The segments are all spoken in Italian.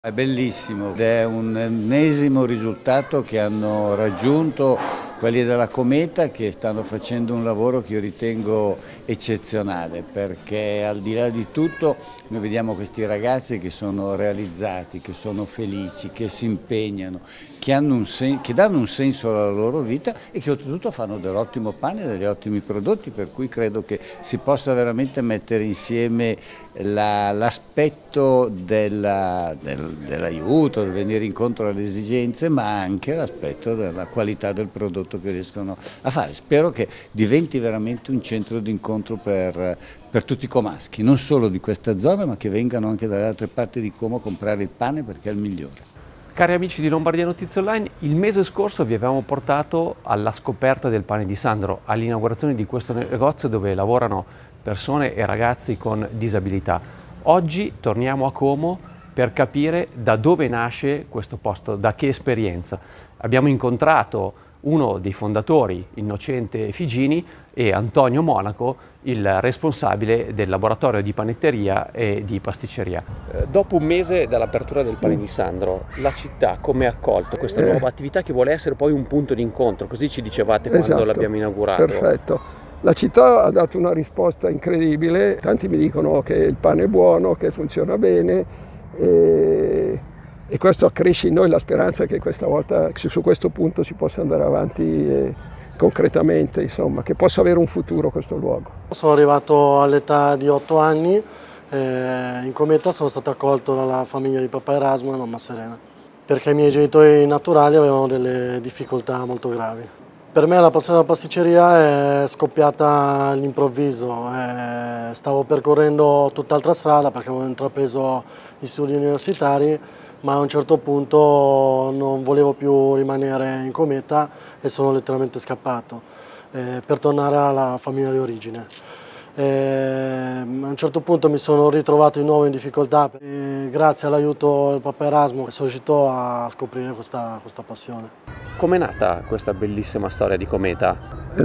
È bellissimo ed è un ennesimo risultato che hanno raggiunto quelli della Cometa, che stanno facendo un lavoro che io ritengo eccezionale, perché al di là di tutto noi vediamo questi ragazzi che sono realizzati, che sono felici, che si impegnano, che danno un senso alla loro vita e che oltretutto fanno dell'ottimo pane e degli ottimi prodotti, per cui credo che si possa veramente mettere insieme l'aspetto dell'aiuto, del venire incontro alle esigenze, ma anche l'aspetto della qualità del prodotto che riescono a fare. Spero che diventi veramente un centro di incontro per tutti i comaschi, non solo di questa zona, ma che vengano anche dalle altre parti di Como a comprare il pane, perché è il migliore. Cari amici di Lombardia Notizie Online, il mese scorso vi avevamo portato alla scoperta del pane di Sandro, all'inaugurazione di questo negozio dove lavorano persone e ragazzi con disabilità. Oggi torniamo a Como per capire da dove nasce questo posto, da che esperienza. Abbiamo incontrato uno dei fondatori, Innocente Figini, e Antonio Monaco, il responsabile del laboratorio di panetteria e di pasticceria. Dopo un mese dall'apertura del pane di Sandro, la città come ha accolto questa nuova attività che vuole essere poi un punto di incontro? Così ci dicevate quando l'abbiamo inaugurato. Perfetto. La città ha dato una risposta incredibile, tanti mi dicono che il pane è buono, che funziona bene e questo accresce in noi la speranza che questa volta su questo punto si possa andare avanti concretamente, insomma, che possa avere un futuro questo luogo. Sono arrivato all'età di 8 anni, in Cometa sono stato accolto dalla famiglia di papà Erasmo e mamma Serena, perché i miei genitori naturali avevano delle difficoltà molto gravi. Per me la passione della pasticceria è scoppiata all'improvviso, stavo percorrendo tutt'altra strada perché avevo intrapreso gli studi universitari, ma a un certo punto non volevo più rimanere in Cometa e sono letteralmente scappato per tornare alla famiglia di origine. A un certo punto mi sono ritrovato di nuovo in difficoltà e grazie all'aiuto del papà Erasmo sono riuscito a scoprire questa passione. Com'è nata questa bellissima storia di Cometa? È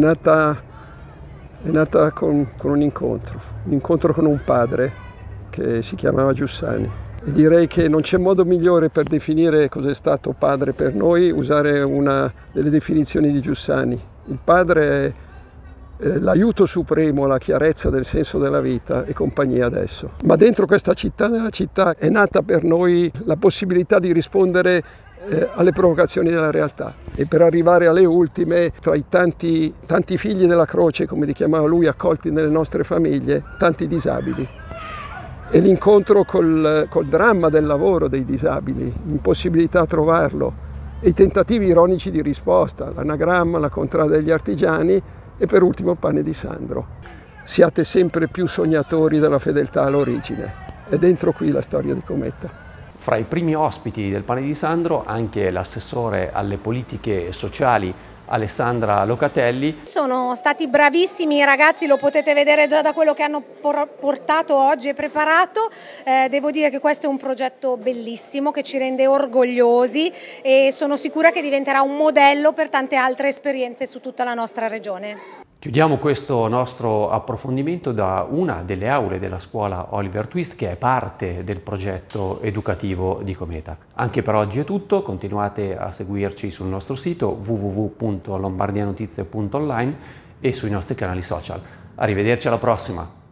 nata con un incontro con un padre che si chiamava Giussani. E direi che non c'è modo migliore per definire cos'è stato padre per noi usare una delle definizioni di Giussani. Il padre è l'aiuto supremo, la chiarezza del senso della vita e compagnia adesso. Ma dentro questa città, nella città, è nata per noi la possibilità di rispondere alle provocazioni della realtà e per arrivare alle ultime, tra i tanti figli della croce, come li chiamava lui, accolti nelle nostre famiglie, tanti disabili. E l'incontro col dramma del lavoro dei disabili, l'impossibilità a trovarlo, e i tentativi ironici di risposta, l'anagramma, la contrada degli artigiani e per ultimo il pane di Sandro. Siate sempre più sognatori della fedeltà all'origine. È dentro qui la storia di Cometa. Fra i primi ospiti del pane di Sandro anche l'assessore alle politiche sociali Alessandra Locatelli. Sono stati bravissimi i ragazzi, lo potete vedere già da quello che hanno portato oggi e preparato. Devo dire che questo è un progetto bellissimo che ci rende orgogliosi e sono sicura che diventerà un modello per tante altre esperienze su tutta la nostra regione. Chiudiamo questo nostro approfondimento da una delle aule della scuola Oliver Twist, che è parte del progetto educativo di Cometa. Anche per oggi è tutto, continuate a seguirci sul nostro sito www.lombardianotizie.online e sui nostri canali social. Arrivederci alla prossima!